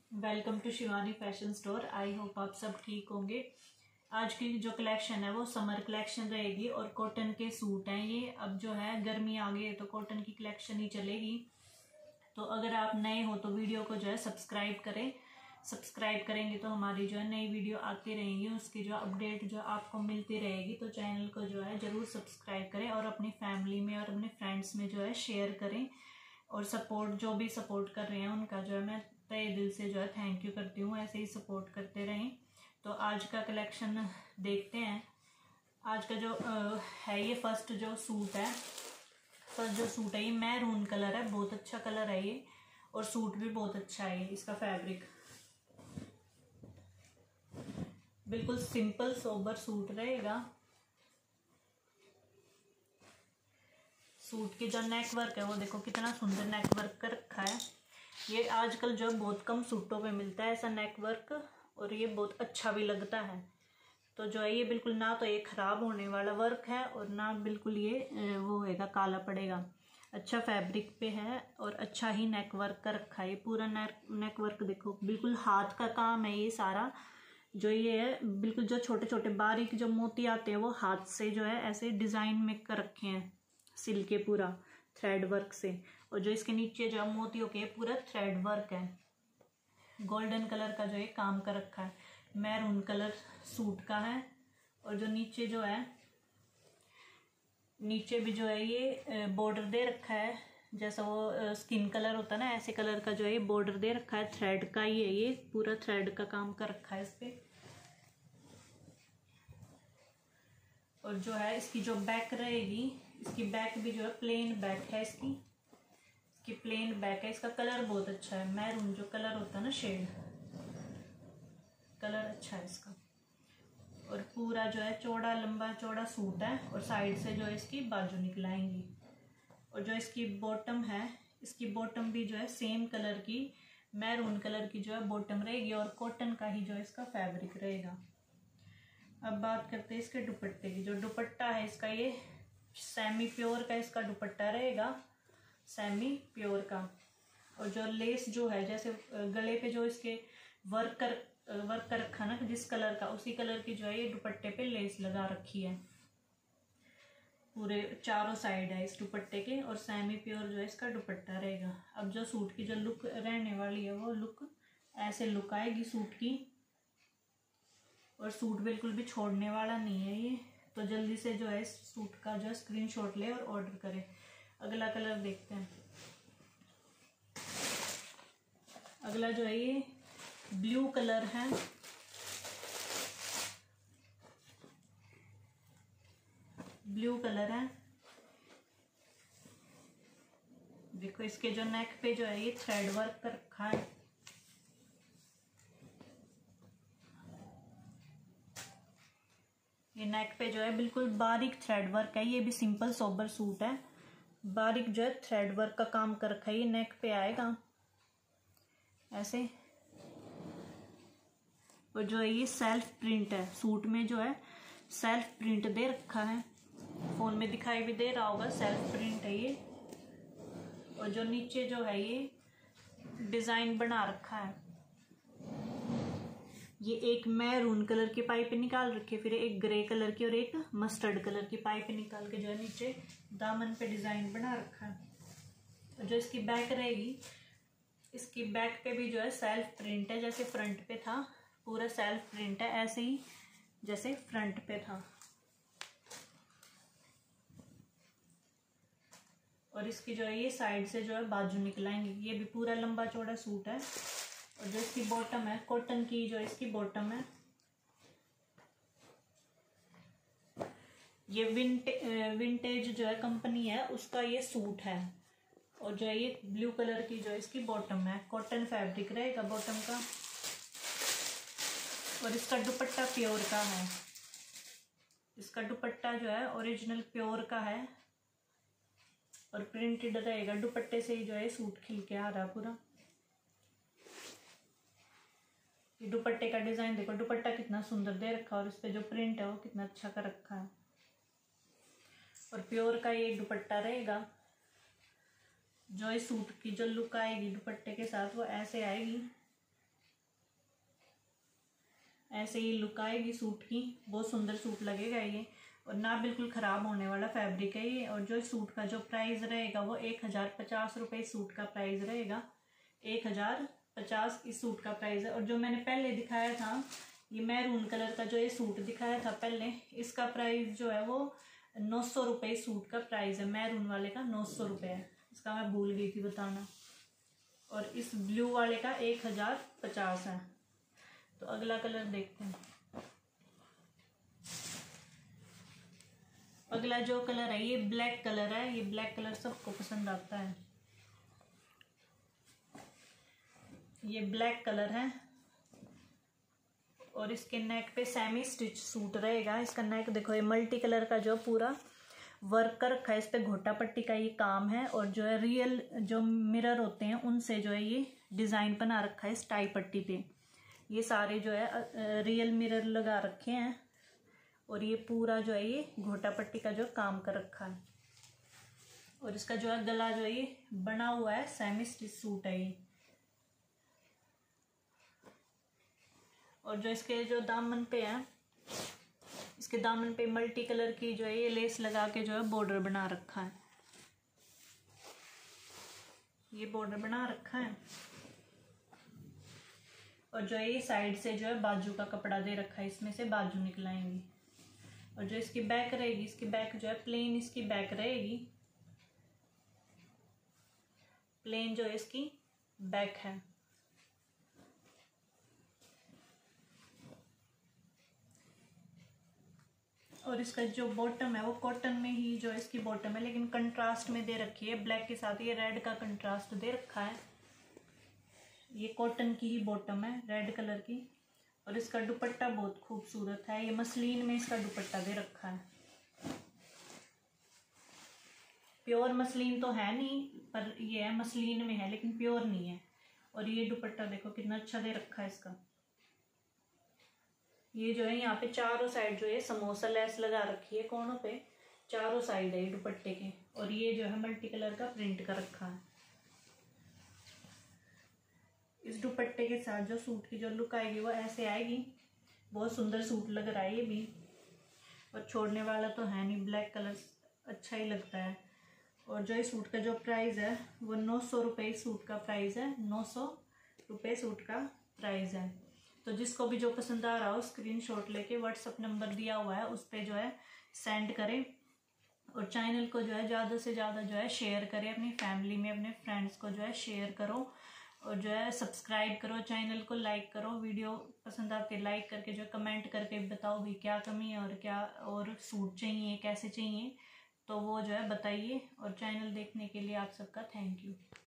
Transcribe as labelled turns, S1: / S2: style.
S1: Welcome to Shivani fashion store. I hope आप सब ठीक होंगे। आज की जो कलेक्शन है वो समर कलेक्शन रहेगी और कॉटन के सूट हैं ये। अब जो है गर्मी आ गई है तो कॉटन की कलेक्शन ही चलेगी। तो अगर आप नए हो तो वीडियो को जो है सब्सक्राइब करें। सब्सक्राइब करेंगे तो हमारी जो है नई वीडियो आती रहेंगी, उसकी जो अपडेट जो आपको मिलती रहेगी। तो चैनल को जो है ज़रूर सब्सक्राइब करें और अपनी फैमिली में और अपने फ्रेंड्स में जो है शेयर करें। और सपोर्ट जो भी सपोर्ट कर रहे हैं उनका जो है मैं तहे दिल से जो है थैंक यू करती हूँ। ऐसे ही सपोर्ट करते रहें। तो आज का कलेक्शन देखते हैं। आज का जो है ये फर्स्ट जो सूट है, फर्स्ट जो सूट है ये मैरून कलर है। बहुत अच्छा कलर है ये और सूट भी बहुत अच्छा है ये। इसका फैब्रिक बिल्कुल सिंपल सोबर सूट रहेगा। सूट की जो नेक वर्क है वो देखो कितना सुंदर नेक वर्क कर रखा है। ये आजकल जो बहुत कम सूटों पे मिलता है ऐसा नेक वर्क, और ये बहुत अच्छा भी लगता है। तो जो है ये बिल्कुल ना तो ये खराब होने वाला वर्क है और ना बिल्कुल ये वो होएगा काला पड़ेगा। अच्छा फैब्रिक पे है और अच्छा ही नेक वर्क का रखा है। ये पूरा नेक वर्क देखो बिल्कुल हाथ का काम है ये सारा। जो ये है बिल्कुल जो छोटे छोटे बारीक जो मोती आते हैं वो हाथ से जो है ऐसे डिजाइन में कर रखे हैं सिल के पूरा थ्रेड वर्क से। और जो इसके नीचे जो मोतियों के पूरा थ्रेड वर्क है। गोल्डन कलर का जो ये काम कर रखा है। मैरून कलर सूट का है। और जो नीचे जो है नीचे भी जो है ये बॉर्डर दे रखा है। जैसा वो स्किन कलर होता है ना, ऐसे कलर का जो है ये बॉर्डर दे रखा है। थ्रेड का ही है ये, पूरा थ्रेड का काम कर रखा है इस पे। और जो है इसकी जो बैक रहेगी, इसकी बैक भी जो है प्लेन बैक है इसकी प्लेन बैक है। इसका कलर बहुत अच्छा है। मैरून जो कलर होता है ना, शेड कलर अच्छा है इसका। और पूरा जो है चौड़ा लंबा चौड़ा सूट है और साइड से जो है इसकी बाजू निकलाएंगी। और जो इसकी बॉटम है, इसकी बॉटम भी जो है सेम कलर की मैरून कलर की जो है बॉटम रहेगी और कॉटन का ही जो है इसका फैब्रिक रहेगा। अब बात करते हैं इसके दुपट्टे की। जो दुपट्टा है इसका ये सेमी प्योर का इसका दुपट्टा रहेगा, सेमी प्योर का। और जो लेस जो है जैसे गले पे जो इसके वर्क कर रखा ना जिस कलर का, उसी कलर की जो है ये दुपट्टे पे लेस लगा रखी है। पूरे चारों साइड है इस दुपट्टे के और सेमी प्योर जो है इसका दुपट्टा रहेगा। अब जो सूट की जो लुक रहने वाली है वो लुक ऐसे लुक आएगी सूट की। और सूट बिल्कुल भी छोड़ने वाला नहीं है ये। तो जल्दी से जो है इस सूट का जो स्क्रीनशॉट ले और ऑर्डर करें। अगला कलर देखते हैं। अगला जो है ये ब्लू कलर है। ब्लू कलर है। देखो इसके जो नेक पे जो है ये थ्रेड वर्क कर रखा है। ये नेक पे जो है बिल्कुल बारीक थ्रेड वर्क है। ये भी सिंपल सोबर सूट है। बारीक जो है थ्रेड वर्क का काम कर रखा है। ये नेक पे आएगा ऐसे। और जो है ये सेल्फ प्रिंट है। सूट में जो है सेल्फ प्रिंट दे रखा है। फोन में दिखाई भी दे रहा होगा, सेल्फ प्रिंट है ये। और जो नीचे जो है ये डिजाइन बना रखा है। ये एक मैरून कलर की पाइप निकाल रखी है, फिर एक ग्रे कलर की और एक मस्टर्ड कलर की पाइप निकाल के जो है नीचे दामन पे डिजाइन बना रखा है। और जो इसकी बैक रहेगी, इसकी बैक पे भी जो है सेल्फ प्रिंट है। जैसे फ्रंट पे था पूरा सेल्फ प्रिंट है, ऐसे ही जैसे फ्रंट पे था। और इसकी जो है ये साइड से जो है बाजू निकलाएंगे। ये भी पूरा लंबा चौड़ा सूट है। और जो इसकी बॉटम है कॉटन की, जो इसकी बॉटम है ये विंटेज जो है कंपनी है उसका ये सूट है। और जो है ये ब्लू कलर की जो है इसकी बॉटम है। कॉटन फैब्रिक रहेगा बॉटम का। और इसका दुपट्टा प्योर का है। इसका दुपट्टा जो है ओरिजिनल प्योर का है और प्रिंटेड रहेगा। दुपट्टे से ही जो है सूट खिल के आ रहा पूरा। ये दुपट्टे का डिजाइन देखो, दुपट्टा कितना सुंदर दे रखा है और इस पे जो प्रिंट है वो कितना अच्छा कर रखा है। और प्योर का ये दुपट्टा रहेगा। जो इस सूट की जो लुक आएगी दुपट्टे के साथ वो ऐसे आएगी। ऐसे ही लुक आएगी सूट की, बहुत सुंदर सूट लगेगा ये, और ना बिल्कुल ख़राब होने वाला फैब्रिक है ये। और जो सूट का जो प्राइस रहेगा वो 1050 रुपये सूट का प्राइस रहेगा, 1050 इस सूट का प्राइस है। और जो मैंने पहले दिखाया था ये मैरून कलर का जो ये सूट दिखाया था पहले, इसका प्राइस जो है वो 900 रुपये सूट का प्राइस है, मैरून वाले का 900 रुपये है, इसका मैं भूल गई थी बताना। और इस ब्लू वाले का 1050 है। तो अगला कलर देखते हैं। अगला जो कलर है ये ब्लैक कलर है, ये ब्लैक कलर सबको पसंद आता है। ये ब्लैक कलर है और इसके नेक पे सेमी स्टिच सूट रहेगा। इसका नेक देखो, ये मल्टी कलर का जो पूरा वर्क कर रखा है, इस पे घोटा पट्टी का ये काम है। और जो है रियल जो मिरर होते हैं उनसे जो है ये डिज़ाइन बना रखा है इस टाई पट्टी पे। ये सारे जो है रियल मिरर लगा रखे हैं और ये पूरा जो है ये घोटा पट्टी का जो काम कर रखा है। और इसका जो है गला जो है ये बना हुआ है, सेमी स्टिच सूट है ये। और जो इसके जो दामन पे है, इसके दामन पे मल्टी कलर की जो है ये लेस लगा के जो है बॉर्डर बना रखा है, ये बॉर्डर बना रखा है। और जो है ये साइड से जो है बाजू का कपड़ा दे रखा है, इसमें से बाजू निकलाएंगी। और जो इसकी बैक रहेगी, इसकी बैक जो है प्लेन इसकी बैक रहेगी, प्लेन जो है इसकी बैक है। और इसका जो बॉटम है वो कॉटन में ही जो है इसकी बॉटम है, लेकिन कंट्रास्ट में दे रखी है, ब्लैक के साथ ये रेड का कंट्रास्ट दे रखा है। ये कॉटन की ही बॉटम है रेड कलर की। और इसका दुपट्टा बहुत खूबसूरत है, ये मसलिन में इसका दुपट्टा दे रखा है। प्योर मसलिन तो है नहीं, पर ये है मसलिन में है लेकिन प्योर नहीं है। और ये दुपट्टा देखो कितना अच्छा दे रखा है इसका। ये जो है यहाँ पे चारों साइड जो है समोसा लेस लगा रखी है, कोनों पे चारों साइड है ये दुपट्टे के। और ये जो है मल्टी कलर का प्रिंट कर रखा है। इस दुपट्टे के साथ जो सूट की जो लुक आएगी वो ऐसे आएगी, बहुत सुंदर सूट लग रहा है ये भी। और छोड़ने वाला तो है नहीं, ब्लैक कलर अच्छा ही लगता है। और जो इस सूट का जो प्राइस है वो 900 रुपये सूट का प्राइस है, 900 रुपये सूट का प्राइस है। तो जिसको भी जो पसंद आ रहा हो स्क्रीनशॉट लेके व्हाट्सअप नंबर दिया हुआ है उस पर जो है सेंड करें। और चैनल को जो है ज़्यादा से ज़्यादा जो है शेयर करें, अपनी फैमिली में अपने फ्रेंड्स को जो है शेयर करो। और जो है सब्सक्राइब करो, चैनल को लाइक करो। वीडियो पसंद आती है लाइक करके जो कमेंट करके बताओ भी क्या कमी है और क्या और सूट चाहिए कैसे चाहिए, तो वो जो है बताइए। और चैनल देखने के लिए आप सबका थैंक यू।